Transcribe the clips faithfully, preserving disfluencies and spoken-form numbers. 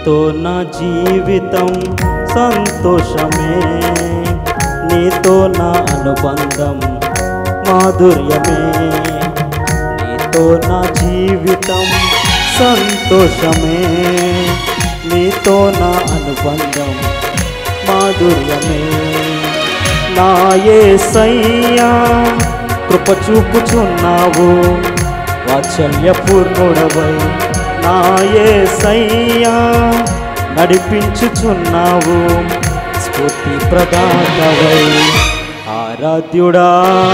నీతో నా జీవితం సంతోషమే, నీతో నా అనుబంధం మాధుర్యమే, నీతో నా జీవితం సంతోషమే, నీతో నా అనుబంధం మాధుర్యమే. నా యేసయ్యా కృప చూపుచున్నావు, వాత్సల్యపూర్ణుడవై నా యేసయ్యా నడిపించుచున్నావు, స్ఫూర్తి ప్రదాతవై ఆరాధ్యుడా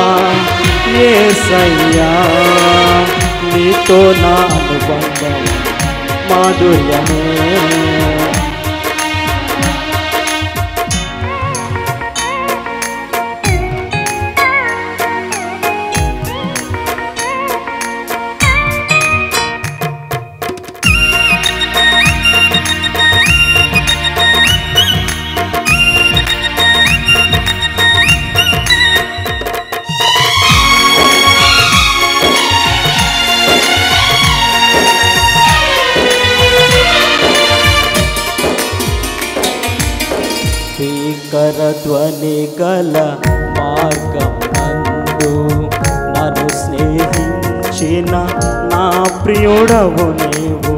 యేసయ్యా, నీతో నా అనుబంధం మాధుర్యమే. భీకరధ్వని గల మార్గం నందు నన్ను స్నేహించిన నా ప్రియుడవు నీవు,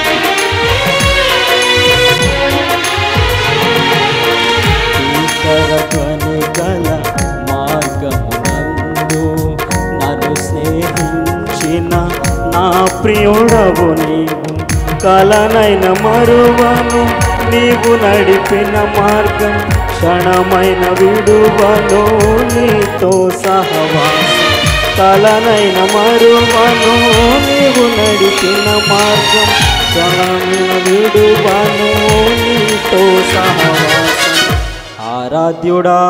భీకరధ్వని గల మార్గము నందు నన్ను స్నేహించిన నా ప్రియుడవు నీవు, కలనైన మరువను నీవు నడిపిన మార్గం, క్షణమైన విడువను నీతో సహవాసం, కలనైన మరువను నీవు నడిపిన మార్గం, క్షణమైన విడువను నీతో సహవాసం. ఆరాధ్యుడా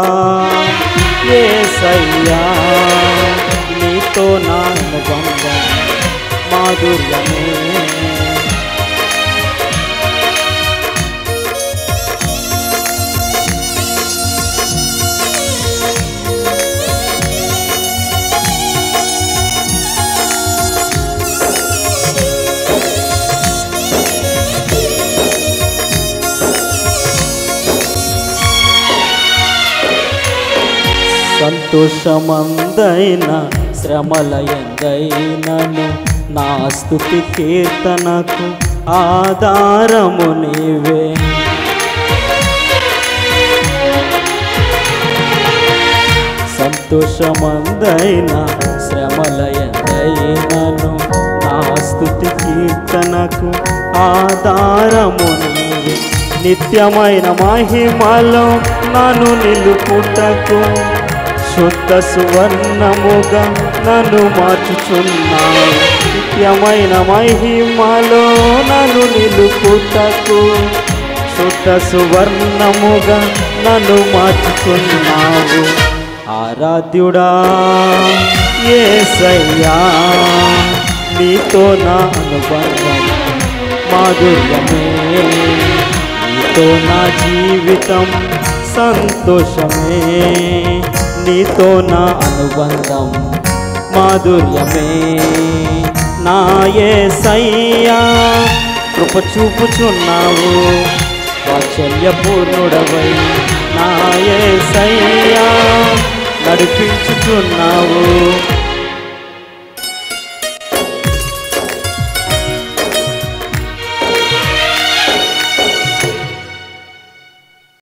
యేసయ్యా, నీతో నా అనుబంధం మాధుర్యమే. సంతోషమందైన శ్రమలయందైనను నా స్తుతి కీర్తనకు ఆధారము నీవే, సంతోషమందైన శ్రమలయందైనను నా స్తుతి కీర్తనకు ఆధారము నీవే, నిత్యమైన మహిమలో నన్ను నిలుపుటకు శుద్ధ సువర్ణముగా నన్ను మార్చుచున్నావు, నిత్యమైన మహిమలో నన్ను నిలుపుటకు శుద్ధ సువర్ణముగా నన్ను మార్చుచున్నావు. ఆరాధ్యుడా యేసయ్యా, నీతో నా అనుబంధం మాధుర్యమే, నీతో నా జీవితం సంతోషమే, నీతో నా అనుబంధం మాధుర్యమే. నా యేసయ్యా కృప చూపుచున్నావు, వాత్సల్యపూర్ణుడవై నా యేసయ్యా నడిపించుచున్నావు,